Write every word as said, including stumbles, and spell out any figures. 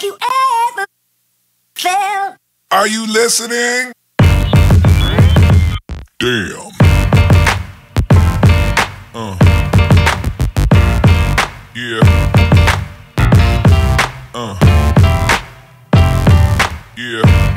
Have you ever felt? Are you listening? Damn. Uh. Yeah. Uh. Yeah.